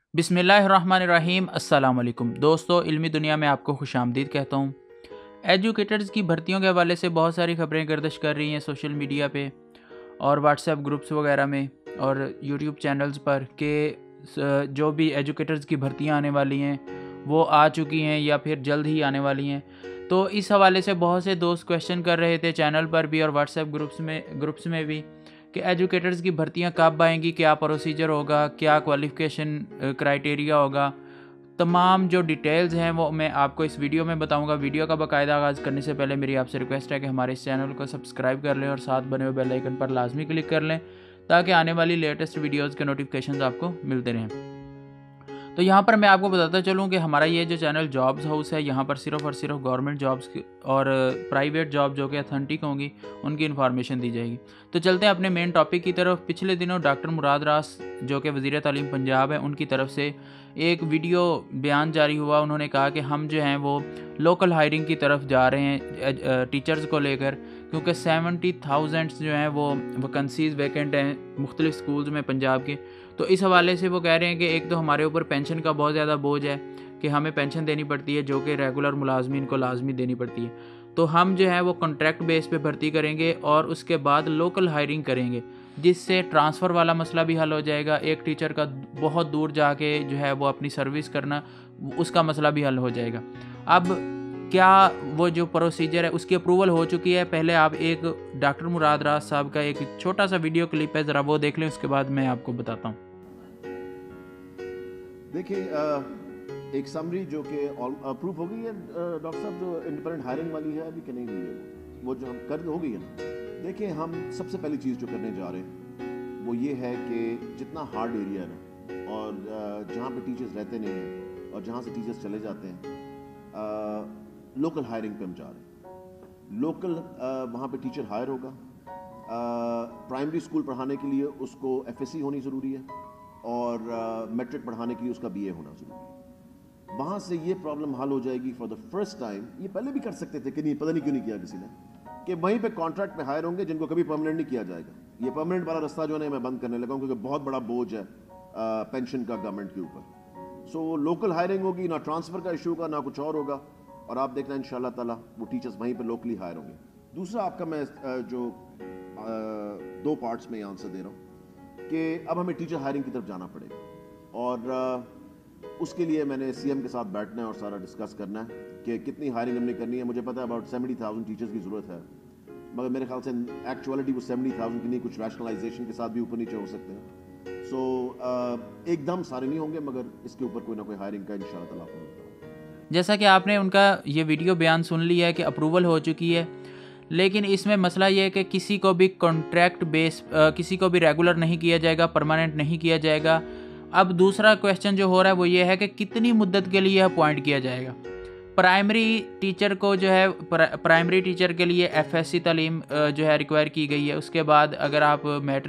बिस्मिल्लाहिर्रहमानिर्रहीम। अस्सलाम वालेकुम दोस्तों, इल्मी दुनिया में आपको खुशामदीद कहता हूँ। एजुकेटर्स की भर्तियों के हवाले से बहुत सारी खबरें गर्दिश कर रही हैं सोशल मीडिया पे और व्हाट्सएप ग्रुप्स वगैरह में और यूट्यूब चैनल्स पर कि जो भी एजुकेटर्स की भर्तियाँ आने वाली हैं वो आ चुकी हैं या फिर जल्द ही आने वाली हैं। तो इस हवाले से बहुत से दोस्त क्वेश्चन कर रहे थे चैनल पर भी और व्हाट्सएप ग्रुप्स में भी कि एजुकेटर्स की भर्तियां कब आएंगी, क्या प्रोसीजर होगा, क्या क्वालिफ़िकेशन क्राइटेरिया होगा। तमाम जो डिटेल्स हैं वो मैं आपको इस वीडियो में बताऊंगा। वीडियो का बाकायदा आगाज़ करने से पहले मेरी आपसे रिक्वेस्ट है कि हमारे इस चैनल को सब्सक्राइब कर लें और साथ बने हुए बेल आइकन पर लाजमी क्लिक कर लें ताकि आने वाली लेटेस्ट वीडियोज़ के नोटिफिकेशन आपको मिलते रहें। तो यहाँ पर मैं आपको बताता चलूँ कि हमारा ये जो चैनल जॉब्स हाउस है, यहाँ पर सिर्फ़ और सिर्फ गवर्नमेंट जॉब्स और प्राइवेट जॉब जो कि अथेंटिक होंगी उनकी इन्फॉर्मेशन दी जाएगी। तो चलते हैं अपने मेन टॉपिक की तरफ। पिछले दिनों डॉक्टर मुराद रास जो कि वज़ीर तालीम पंजाब है, उनकी तरफ से एक वीडियो बयान जारी हुआ। उन्होंने कहा कि हम जो हैं वो लोकल हायरिंग की तरफ जा रहे हैं टीचर्स को लेकर, क्योंकि 70,000 जो हैं वो वैकेंसीज़ वैकेंट हैं मुख्तलिफ़ स्कूल्स में पंजाब के। तो इस हवाले से वो कह रहे हैं कि एक तो हमारे ऊपर पेंशन का बहुत ज़्यादा बोझ है कि हमें पेंशन देनी पड़ती है जो कि रेगुलर मुलाजमीन को लाजमी देनी पड़ती है। तो हम जो है वो कॉन्ट्रैक्ट बेस पे भर्ती करेंगे और उसके बाद लोकल हायरिंग करेंगे, जिससे ट्रांसफ़र वाला मसला भी हल हो जाएगा। एक टीचर का बहुत दूर जाके जो है वो अपनी सर्विस करना, उसका मसला भी हल हो जाएगा। अब क्या वो जो प्रोसीजर है उसकी अप्रूवल हो चुकी है। पहले आप एक डॉक्टर मुराद रास साहब का एक छोटा सा वीडियो क्लिप है, ज़रा वो देख लें, उसके बाद मैं आपको बताता हूँ। देखिए, एक समरी जो कि अप्रूव हो गई है डॉक्टर साहब, जो इंडिपेंडेंट हायरिंग वाली है अभी कि नहीं हुई है, वो जो हम कर हो गई है ना। देखिए, हम सबसे पहली चीज़ जो करने जा रहे हैं वो ये है कि जितना हार्ड एरिया है ना और जहाँ पे टीचर्स रहते नहीं हैं और जहाँ से टीचर्स चले जाते हैं, लोकल हायरिंग पे हम जा रहे हैं। लोकल वहाँ पे टीचर हायर होगा। प्राइमरी स्कूल पढ़ाने के लिए उसको FSC होनी ज़रूरी है और मैट्रिक पढ़ाने के लिए उसका BA होना ज़रूरी है। वहाँ से ये प्रॉब्लम हल हो जाएगी फॉर द फर्स्ट टाइम। ये पहले भी कर सकते थे कि नहीं, पता नहीं क्यों नहीं किया किसी ने, कि वहीं पे कॉन्ट्रैक्ट पे हायर होंगे जिनको कभी परमानेंट नहीं किया जाएगा। ये परमानेंट वाला रास्ता जो है मैं बंद करने लगा हूँ क्योंकि बहुत बड़ा बोझ है पेंशन का गवर्नमेंट के ऊपर। सो लोकल हायरिंग होगी, ना ट्रांसफ़र का इशू होगा ना कुछ और होगा, और आप देखना इंशाल्लाह ताला वो टीचर्स वहीं पर लोकली हायर होंगे। दूसरा आपका मैं जो 2 पार्ट्स में आंसर दे रहा हूँ कि अब हमें टीचर हायरिंग की तरफ जाना पड़ेगा और उसके लिए मैंने CM के साथ बैठना है और सारा डिस्कस करना है कि कितनी हायरिंग हमने करनी है। मुझे पता है अबाउट 70,000 टीचर्स की ज़रूरत है, मगर मेरे ख्याल से एक्चुअलिटी वो 70,000 की नहीं, कुछ रैशनलाइजेशन के साथ भी ऊपर नीचे हो सकते हैं। सो एकदम सारे नहीं होंगे, मगर इसके ऊपर कोई ना कोई हायरिंग का इंशाल्लाह ताला आपको बताऊंगा। जैसा कि आपने उनका ये वीडियो बयान सुन लिया है कि अप्रूवल हो चुकी है, लेकिन इसमें मसला ये है कि किसी को भी कॉन्ट्रैक्ट बेस किसी को भी रेगुलर नहीं किया जाएगा, परमानेंट नहीं किया जाएगा। अब दूसरा क्वेश्चन जो हो रहा है वो ये है कि कितनी मुद्दत के लिए अपॉइंट किया जाएगा। प्राइमरी टीचर को जो है प्राइमरी टीचर के लिए FSC तालीम जो है रिक्वायर की गई है। उसके बाद अगर आप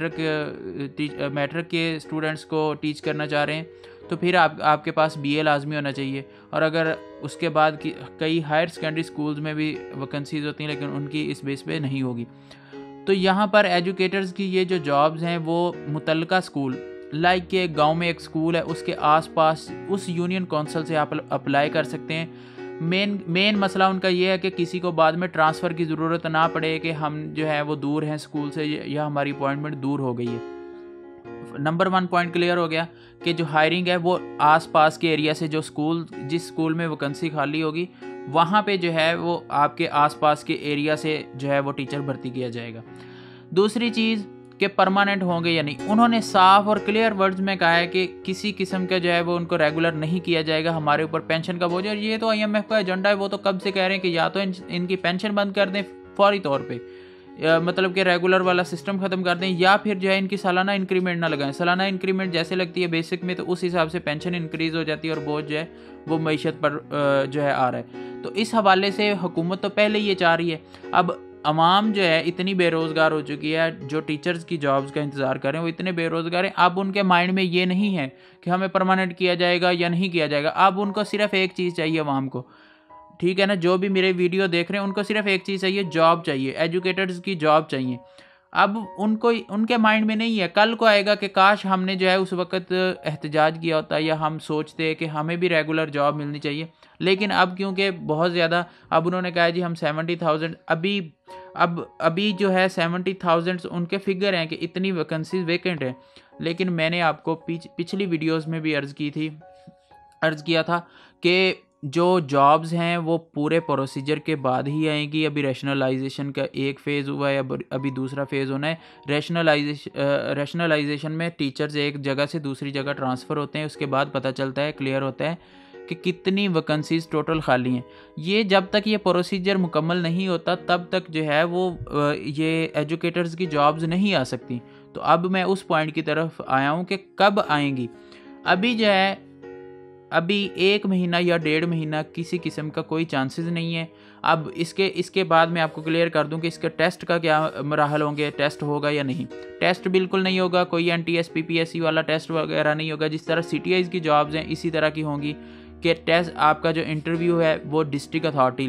मैट्रिक के स्टूडेंट्स को टीच करना चाह रहे हैं तो फिर आपके पास BA लाजमी होना चाहिए। और अगर उसके बाद कई हायर सेकेंडरी स्कूल्स में भी वैकेंसीज होती हैं लेकिन उनकी इस बेस पे नहीं होगी। तो यहाँ पर एजुकेटर्स की ये जो जॉब्स हैं वो मुतल्लिका स्कूल, लाइक के गांव में एक स्कूल है उसके आसपास उस यूनियन काउंसिल से आप अप्लाई कर सकते हैं। मेन मसला उनका ये है कि किसी को बाद में ट्रांसफ़र की ज़रूरत ना पड़े कि हम जो है वो दूर हैं स्कूल से या हमारी अपॉइंटमेंट दूर हो गई है। नंबर 1 पॉइंट क्लियर हो गया कि जो हायरिंग है वो आसपास के एरिया से, जो जिस स्कूल में वैकेंसी खाली होगी वहाँ पे जो है वो आपके आसपास के एरिया से जो है वो टीचर भर्ती किया जाएगा। दूसरी चीज़ कि परमानेंट होंगे या नहीं। उन्होंने साफ और क्लियर वर्ड्स में कहा है कि किसी किस्म का जो है वो उनको रेगुलर नहीं किया जाएगा, हमारे ऊपर पेंशन का बोझ है। और ये तो IMF का एजेंडा है, वो तो कब से कह रहे हैं कि या तो इनकी पेंशन बंद कर दें फौरी तौर पे, मतलब कि रेगुलर वाला सिस्टम ख़त्म कर दें, या फिर जो है इनकी सालाना इंक्रीमेंट ना लगाएं। सालाना इंक्रीमेंट जैसे लगती है बेसिक में तो उस हिसाब से पेंशन इंक्रीज़ हो जाती है और बोझ जो है वो मईशत पर जो है आ रहा है। तो इस हवाले से हुकूमत तो पहले ही ये चाह रही है। अब अवाम जो है इतनी बेरोज़गार हो चुकी है, जो टीचर्स की जॉब्स का इंतज़ार करें वो इतने बेरोज़गार हैं। अब उनके माइंड में ये नहीं है कि हमें परमानेंट किया जाएगा या नहीं किया जाएगा। अब उनको सिर्फ एक चीज़ चाहिए अवाम को, ठीक है ना, जो भी मेरे वीडियो देख रहे हैं उनको सिर्फ एक चीज़ चाहिए, जॉब चाहिए, एजुकेटर्स की जॉब चाहिए। अब उनको उनके माइंड में नहीं है, कल को आएगा कि काश हमने जो है उस वक्त एहतजाज किया होता, या हम सोचते कि हमें भी रेगुलर जॉब मिलनी चाहिए। लेकिन अब क्योंकि बहुत ज़्यादा, अब उन्होंने कहा जी हम 70,000 अभी जो है 70,000 उनके फिगर हैं कि इतनी वैकेंसीज वेकेंट है। लेकिन मैंने आपको पिछली वीडियोस में भी अर्ज़ किया था कि जो जॉब्स हैं वो पूरे प्रोसीजर के बाद ही आएंगी। अभी रैशनलाइजेशन का एक फ़ेज़ हुआ है, अभी दूसरा फ़ेज़ होना है। रैशनलाइजेशन में टीचर्स एक जगह से दूसरी जगह ट्रांसफ़र होते हैं, उसके बाद पता चलता है, क्लियर होता है कि कितनी वैकेंसीज टोटल खाली हैं। ये जब तक ये प्रोसीजर मुकम्मल नहीं होता तब तक जो है वो ये एजुकेटर्स की जॉब्स नहीं आ सकती। तो अब मैं उस पॉइंट की तरफ आया हूँ कि कब आएंगी। अभी जो है अभी 1 महीना या 1.5 महीना किसी किस्म का कोई चांसेस नहीं है। अब इसके बाद मैं आपको क्लियर कर दूं कि इसके टेस्ट का क्या मराहल होंगे, टेस्ट होगा या नहीं। टेस्ट बिल्कुल नहीं होगा, कोई NTS PPSC वाला टेस्ट वगैरह नहीं होगा। जिस तरह CTIs की जॉब्स हैं इसी तरह की होंगी कि टेस्ट आपका जो इंटरव्यू है वो डिस्ट्रिक्ट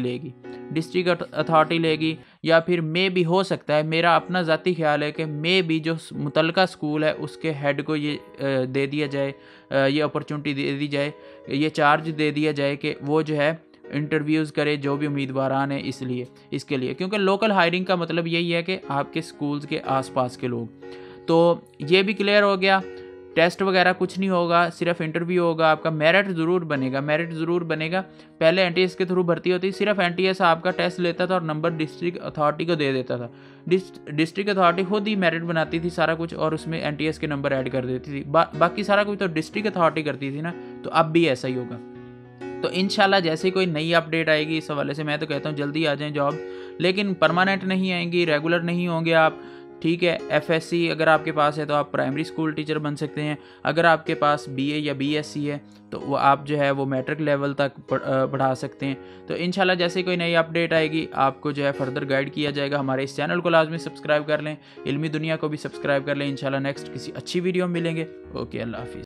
अथॉरिटी लेगी, या फिर मे भी हो सकता है, मेरा अपना ज़ाती ख्याल है कि मे भी जो मुतलका स्कूल है उसके हेड को ये दे दिया जाए, ये अपॉर्चुनिटी दे दी जाए, ये चार्ज दे दिया जाए कि वो जो है इंटरव्यूज़ करे जो भी उम्मीदवारान हैं। इसके लिए क्योंकि लोकल हायरिंग का मतलब यही है कि आपके स्कूल्स के आसपास के लोग। तो ये भी क्लियर हो गया। टेस्ट वगैरह कुछ नहीं होगा, सिर्फ इंटरव्यू होगा। आपका मेरिट ज़रूर बनेगा। पहले NTS के थ्रू भर्ती होती, सिर्फ NTS आपका टेस्ट लेता था और नंबर डिस्ट्रिक्ट अथॉरिटी को दे देता था। डिस्ट्रिक्ट अथॉरिटी खुद ही मेरिट बनाती थी सारा कुछ, और उसमें NTS के नंबर ऐड कर देती थी। बाकी सारा कुछ तो डिस्ट्रिक्ट अथॉरिटी करती थी ना। तो अब भी ऐसा ही होगा। तो इंशाल्लाह जैसे कोई नई अपडेट आएगी इस हवाले से, मैं तो कहता हूँ जल्दी आ जाएँ जॉब। लेकिन परमानेंट नहीं आएंगी, रेगुलर नहीं होंगे आप, ठीक है। FSC अगर आपके पास है तो आप प्राइमरी स्कूल टीचर बन सकते हैं। अगर आपके पास BA या BSc है तो वो आप जो है वो मैट्रिक लेवल तक बढ़ा सकते हैं। तो इंशाल्लाह जैसे कोई नई अपडेट आएगी आपको जो है फर्दर गाइड किया जाएगा। हमारे इस चैनल को लाजमी सब्सक्राइब कर लें, इल्मी दुनिया को भी सब्सक्राइब कर लें। इंशाल्लाह नेक्स्ट किसी अच्छी वीडियो में मिलेंगे। ओके, अल्लाह हाफिज़।